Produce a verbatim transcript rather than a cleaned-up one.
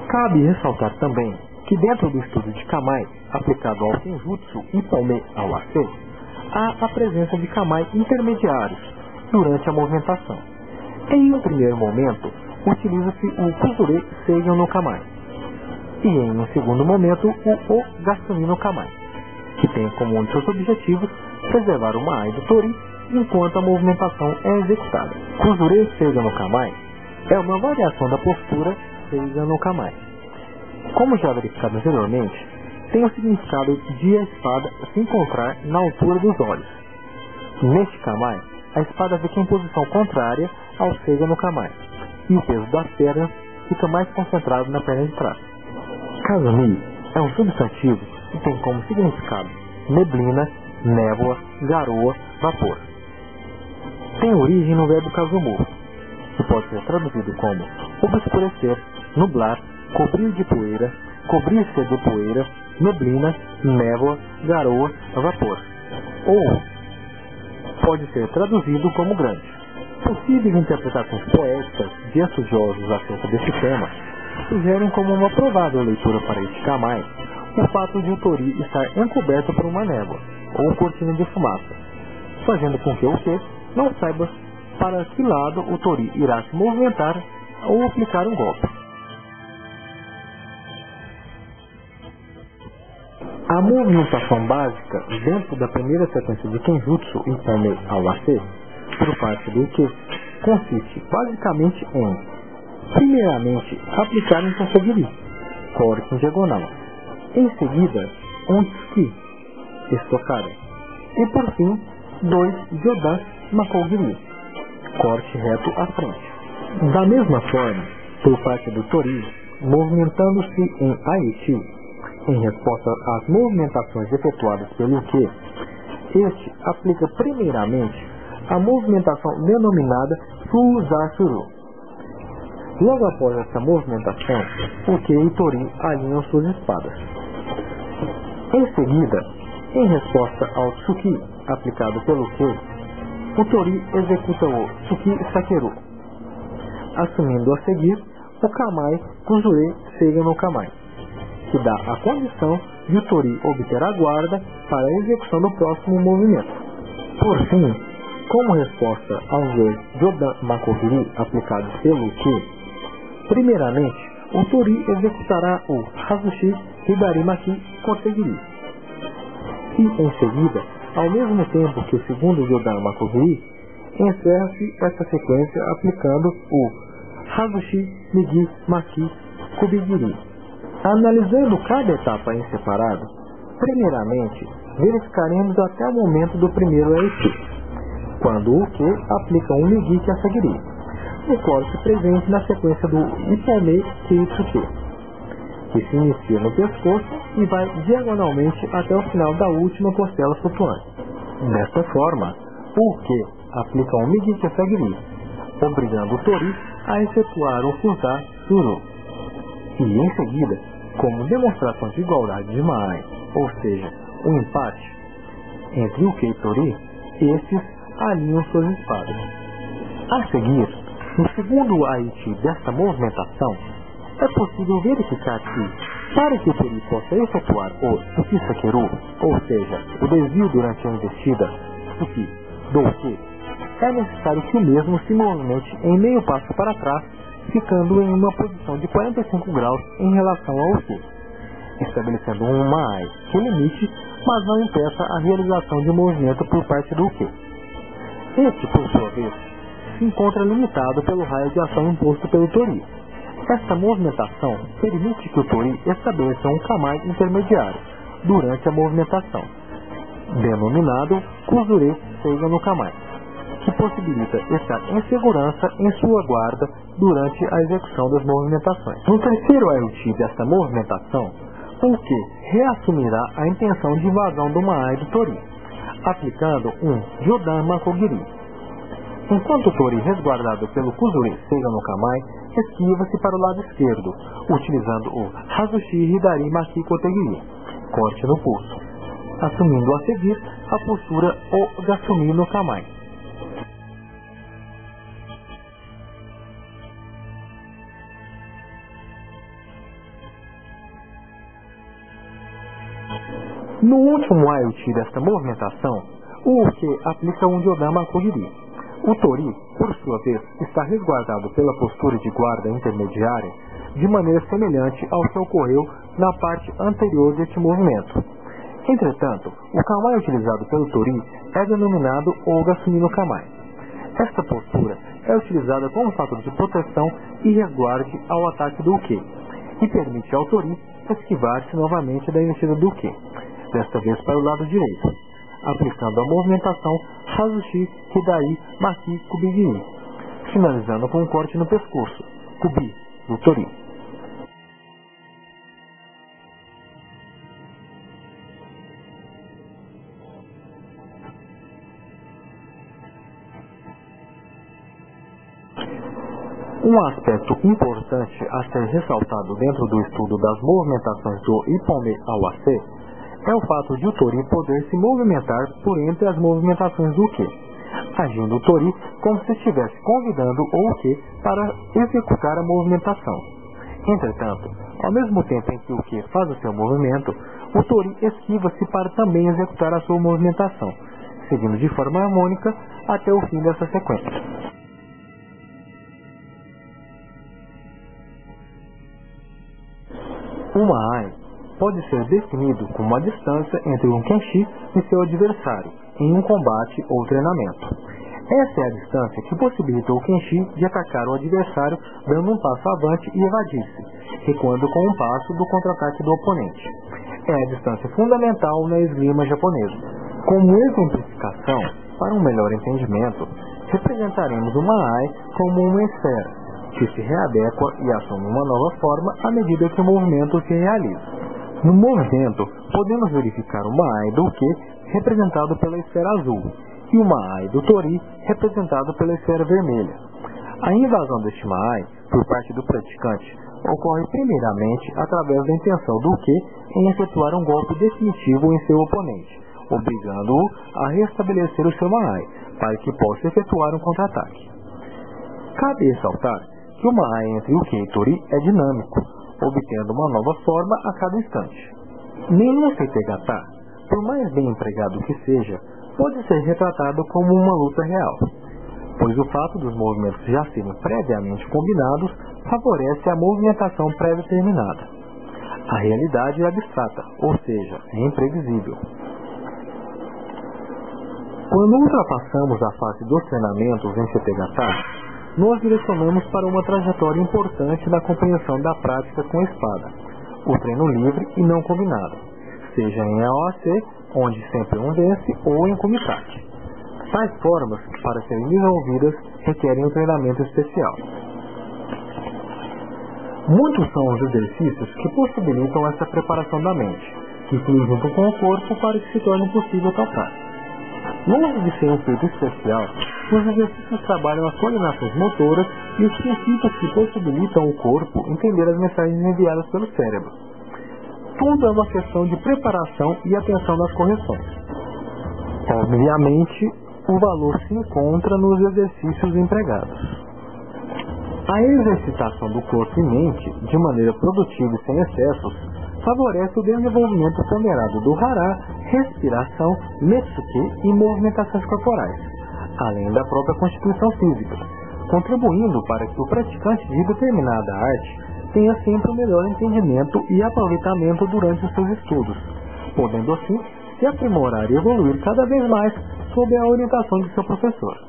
Cabe ressaltar também que dentro do estudo de Kamae, aplicado ao Kenjutsu e Pome ao Ase, há a presença de Kamae intermediários durante a movimentação. Em um primeiro momento, utiliza-se o Kuzure Seigen no Kamae, e em um segundo momento, o Ogasumi no Kamae, que tem como um de seus objetivos preservar o Maai do Tori enquanto a movimentação é executada. Kuzure Seigen no Kamae é uma variação da postura Seigen no Kamae. Como já verificado anteriormente, tem o significado de a espada se encontrar na altura dos olhos. Neste Kamae, a espada fica em posição contrária ao Seigen no Kamae, e o peso das pernas fica mais concentrado na perna de trás. Kazumi é um substantivo que tem como significado neblina, névoa, garoa, vapor. Tem origem no verbo kazumu, que pode ser traduzido como obscurecer, nublar, cobrir de poeira, cobrir-se de poeira, neblina, névoa, garoa, vapor. Ou pode ser traduzido como grande. Possíveis interpretações poéticas de estudiosos acerca desse tema sugerem como uma provável leitura para este Kamae o fato de o Tori estar encoberto por uma névoa ou cortina de fumaça, fazendo com que o Uke não saiba para que lado o Tori irá se movimentar ou aplicar um golpe. A movimentação básica dentro da primeira sequência de Kenjutsu e Pome ao Ase, por parte do Uke, consiste basicamente em, primeiramente, aplicar um Sasagiri, corte em diagonal, em seguida, um Tsuki, estocada, e por fim, dois Jodan Makogiri, corte reto à frente. Da mesma forma, por parte do Tori, movimentando-se em Aichi, em resposta às movimentações efetuadas pelo Uke, este aplica primeiramente a movimentação denominada Fuzasuru. Logo após essa movimentação, o Uke e Tori alinham suas espadas. Em seguida, em resposta ao Tsuki aplicado pelo Uke, o Tori executa o Tsuki Sakeru, assumindo a seguir o Kamae Kuzure Seigen no Kamae, que dá a condição de o Tori obter a guarda para a execução do próximo movimento. Por fim, como resposta aos dois Jodan Makogiri aplicados pelo Uke, primeiramente, o Tori executará o Hazushi Hidari Maki Kosegiri. E, em seguida, ao mesmo tempo que o segundo Jodan Makogiri, encerra-se essa sequência aplicando o Hazushi Migi Maki Kubigiri. Analisando cada etapa em separado, primeiramente, verificaremos até o momento do primeiro Aichi, quando o Uke aplica um Migi Kasagiri, o corte presente na sequência do Ipome Keitsuke, que se inicia no pescoço e vai diagonalmente até o final da última costela flutuante. Desta forma, o Uke aplica um Migi Kasagiri, obrigando o Tori a efetuar o Fuzasuru. E, em seguida, como demonstração de igualdade de Maai, ou seja, um empate entre Uke e Tori, estes alinham suas espadas. A seguir, no segundo Aichi desta movimentação, é possível verificar que, para que o Tori possa efetuar o Tsuki Sakeru, ou seja, o desvio durante a investida Tsuki do Uke, é necessário que o mesmo se movimente em meio passo para trás, ficando em uma posição de quarenta e cinco graus em relação ao Uke, estabelecendo um Maai que limite, mas não impeça a realização de movimento por parte do Uke. Este, por sua vez, se encontra limitado pelo raio de ação imposto pelo Tori. Esta movimentação permite que o Tori estabeleça um Kamae intermediário durante a movimentação, denominado Kuzure Seigen no Kamae, que possibilita estar em segurança em sua guarda durante a execução das movimentações. No terceiro Aichi desta movimentação, o Uke reassumirá a intenção de invasão do Maai do Tori, aplicando um Jodan Makogiri. Enquanto o Tori, resguardado pelo Kuzure Seigen no Kamae, esquiva-se para o lado esquerdo, utilizando o Hazushi Hidari Maki Kotegiri, corte no pulso, assumindo a seguir a postura Ogasumi no Kamae. No último aiuti desta movimentação, o uke aplica um diodama kogiri. O tori, por sua vez, está resguardado pela postura de guarda intermediária de maneira semelhante ao que ocorreu na parte anterior deste movimento. Entretanto, o kawai utilizado pelo tori é denominado Ogasumi no Kamae. Esta postura é utilizada como fator de proteção e resguarde ao ataque do uke, e permite ao tori esquivar-se novamente da investida do uke, desta vez para o lado direito, aplicando a movimentação Hazushi, Hidai, Maki, Kubigiri, finalizando com um corte no pescoço, Kubi, do tori. Um aspecto importante a ser ressaltado dentro do estudo das movimentações do Ippon-me Awase é o fato de o tori poder se movimentar por entre as movimentações do uke, agindo o tori como se estivesse convidando o uke para executar a movimentação. Entretanto, ao mesmo tempo em que o uke faz o seu movimento, o tori esquiva-se para também executar a sua movimentação, seguindo de forma harmônica até o fim dessa sequência. Uma ai pode ser definido como a distância entre um kenshi e seu adversário em um combate ou treinamento. Essa é a distância que possibilita o kenshi de atacar o adversário dando um passo avante e evadir-se, recuando com um passo do contra-ataque do oponente. É a distância fundamental na esgrima japonesa. Como exemplificação, para um melhor entendimento, representaremos uma ai como uma esfera, que se readequa e assume uma nova forma à medida que o movimento se realiza. No movimento, podemos verificar uma ai do uke representado pela esfera azul e uma ai do tori representado pela esfera vermelha. A invasão deste ai por parte do praticante ocorre primeiramente através da intenção do uke em efetuar um golpe definitivo em seu oponente, obrigando-o a restabelecer o seu ai para que possa efetuar um contra-ataque. Cabe ressaltar que uma ai entre uke e tori é dinâmico, obtendo uma nova forma a cada instante. Nenhum seitei-gata, por mais bem empregado que seja, pode ser retratado como uma luta real, pois o fato dos movimentos já serem previamente combinados favorece a movimentação pré-determinada. A realidade é abstrata, ou seja, é imprevisível. Quando ultrapassamos a fase dos treinamentos em seitei-gata, nós direcionamos para uma trajetória importante na compreensão da prática com a espada, o treino livre e não combinado, seja em A O A C, onde sempre um vence, ou em Kumikake. Tais formas, para serem desenvolvidas, requerem um treinamento especial. Muitos são os exercícios que possibilitam essa preparação da mente, que flui junto com o corpo para que se torne possível tocar. Longe de ser um feito especial, os exercícios trabalham as coordenações motoras e os princípios que possibilitam o corpo entender as mensagens enviadas pelo cérebro. Tudo é uma questão de preparação e atenção nas correções. Obviamente, o valor se encontra nos exercícios empregados. A exercitação do corpo e mente, de maneira produtiva e sem excessos, favorece o desenvolvimento ponderado do hara, respiração, metsuke e movimentações corporais, além da própria constituição física, contribuindo para que o praticante de determinada arte tenha sempre o melhor entendimento e aproveitamento durante os seus estudos, podendo assim se aprimorar e evoluir cada vez mais sob a orientação de seu professor.